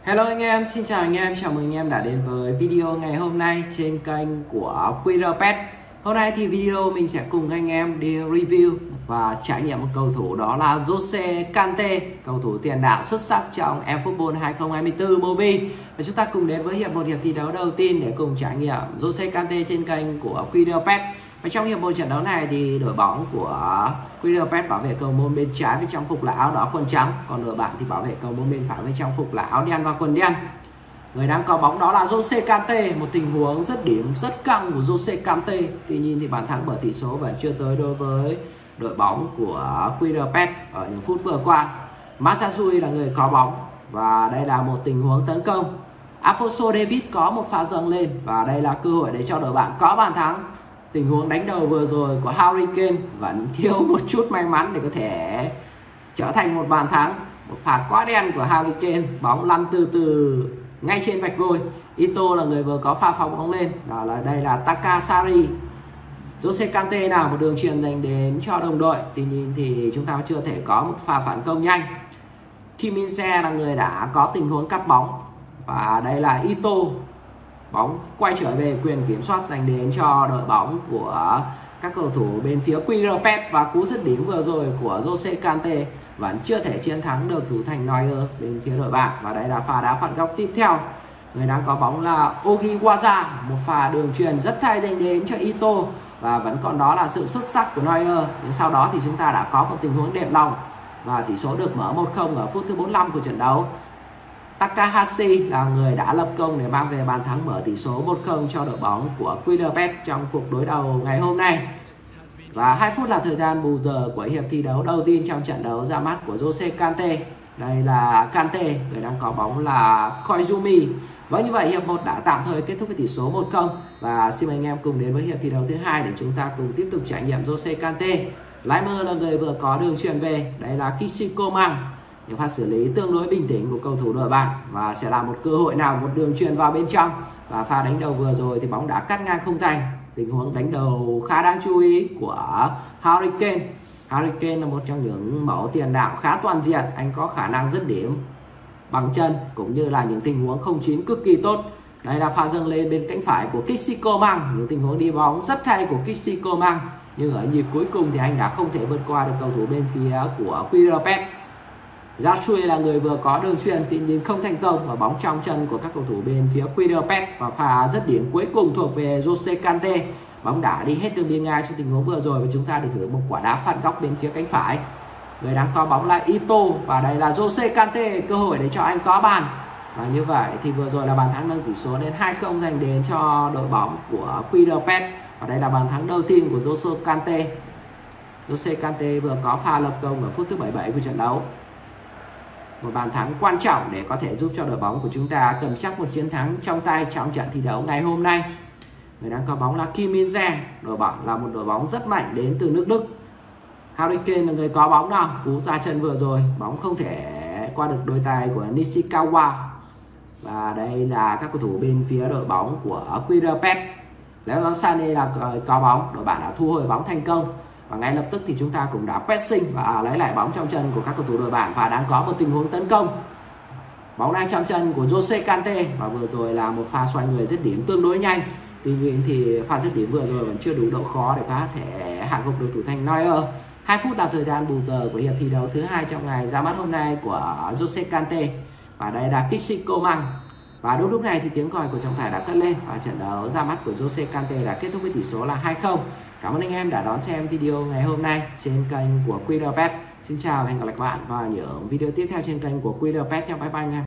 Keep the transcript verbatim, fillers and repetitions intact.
Hello anh em, xin chào anh em, chào mừng anh em đã đến với video ngày hôm nay trên kênh của quy rờ pet. Hôm nay thì video mình sẽ cùng anh em đi review và trải nghiệm một cầu thủ, đó là Jose Kante, cầu thủ tiền đạo xuất sắc trong eFootball hai không hai tư Mobile. Và chúng ta cùng đến với hiệp một hiệp thi đấu đầu tiên để cùng trải nghiệm Jose Kante trên kênh của quy rờ pet. Và trong hiệp một trận đấu này thì đội bóng của quy rờ pet bảo vệ cầu môn bên trái với trang phục là áo đỏ quần trắng, còn đội bạn thì bảo vệ cầu môn bên phải với trang phục là áo đen và quần đen. Người đang có bóng đó là Jose Kante, một tình huống rất điểm rất căng của Jose Kante. Tuy nhiên thì bàn thắng mở tỷ số vẫn chưa tới đối với đội bóng của quy rờ pet ở những phút vừa qua. Matsui là người có bóng và đây là một tình huống tấn công. Alphonso Davies có một pha dâng lên và đây là cơ hội để cho đội bạn có bàn thắng. Tình huống đánh đầu vừa rồi của Harry Kane vẫn thiếu một chút may mắn để có thể trở thành một bàn thắng. Một pha quá đen của Harry Kane, bóng lăn từ từ ngay trên vạch vôi. Ito là người vừa có pha phóng bóng lên, đó là đây là Takasari. Jose Kante nào một đường truyền dành đến cho đồng đội, tuy nhiên thì chúng ta chưa thể có một pha phản công nhanh. Kim Min-se là người đã có tình huống cắt bóng và đây là Ito. Bóng quay trở về quyền kiểm soát dành đến cho đội bóng của các cầu thủ bên phía quy rờ pet, và cú dứt điểm vừa rồi của Jose Kante vẫn chưa thể chiến thắng được thủ thành Neuer bên phía đội bạn. Và đây là pha đá phạt góc tiếp theo. Người đang có bóng là Ogiwaza, một pha đường truyền rất hay dành đến cho Ito và vẫn còn đó là sự xuất sắc của Neuer. Nhưng sau đó thì chúng ta đã có một tình huống đẹp lòng và tỷ số được mở một không ở phút thứ bốn mươi lăm của trận đấu. Takahashi là người đã lập công để mang về bàn thắng mở tỷ số một không cho đội bóng của quy rờ pet trong cuộc đối đầu ngày hôm nay. Và hai phút là thời gian bù giờ của hiệp thi đấu đầu tiên trong trận đấu ra mắt của Jose Kante. Đây là Kante, người đang có bóng là Koizumi. Vâng, như vậy hiệp một đã tạm thời kết thúc với tỷ số một không. Và xin mời anh em cùng đến với hiệp thi đấu thứ hai để chúng ta cùng tiếp tục trải nghiệm Jose Kante. Laimer là người vừa có đường truyền về, đây là Kishikoman. Những pha xử lý tương đối bình tĩnh của cầu thủ đội bạn và sẽ là một cơ hội nào một đường truyền vào bên trong. Và pha đánh đầu vừa rồi thì bóng đã cắt ngang khung thành. Tình huống đánh đầu khá đáng chú ý của Harry Kane. Harry Kane là một trong những mẫu tiền đạo khá toàn diện, anh có khả năng dứt điểm bằng chân cũng như là những tình huống không chín cực kỳ tốt. Đây là pha dâng lên bên cánh phải của Kishikoman, những tình huống đi bóng rất hay của Kishikoman, nhưng ở nhịp cuối cùng thì anh đã không thể vượt qua được cầu thủ bên phía của quy rờ pet. Yasui là người vừa có đường truyền, tuy nhiên không thành công và bóng trong chân của các cầu thủ bên phía quy rờ pet. Và pha dứt điểm cuối cùng thuộc về Jose Kante, bóng đã đi hết đường biên ngang trong tình huống vừa rồi và chúng ta được hưởng một quả đá phạt góc bên phía cánh phải. Người đang có bóng là Ito và đây là Jose Kante, cơ hội để cho anh có bàn. Và như vậy thì vừa rồi là bàn thắng nâng tỷ số lên hai không dành đến cho đội bóng của quy rờ pet. Và đây là bàn thắng đầu tiên của Jose Kante. Jose Kante vừa có pha lập công ở phút thứ bảy mươi bảy của trận đấu. Một bàn thắng quan trọng để có thể giúp cho đội bóng của chúng ta cầm chắc một chiến thắng trong tay trong trận thi đấu ngày hôm nay. Người đang có bóng là Kim Min-se, đội bóng là một đội bóng rất mạnh đến từ nước Đức. Harry Kane là người có bóng nào, cú ra chân vừa rồi bóng không thể qua được đôi tay của Nishikawa. Và đây là các cầu thủ bên phía đội bóng của quy rờ pet. Leroy Sané là người có bóng, đội bạn đã thu hồi bóng thành công. Và ngay lập tức thì chúng ta cũng đã pressing và lấy lại bóng trong chân của các cầu thủ đội bạn và đang có một tình huống tấn công. Bóng đang trong chân của Jose Kante và vừa rồi là một pha xoay người dứt điểm tương đối nhanh. Tuy nhiên thì pha dứt điểm vừa rồi vẫn chưa đủ độ khó để có thể hạ gục được thủ thành Neuer. hai phút là thời gian bù giờ của hiệp thi đấu thứ hai trong ngày ra mắt hôm nay của Jose Kante. Và đây là Kishikoman. Và đúng lúc này thì tiếng còi của trọng tài đã cất lên và trận đấu ra mắt của Jose Kante đã kết thúc với tỷ số là hai không. Cảm ơn anh em đã đón xem video ngày hôm nay trên kênh của quy rờ pet. Xin chào và hẹn gặp lại các bạn vào những video tiếp theo trên kênh của quy rờ pet nha. Bye bye anh em.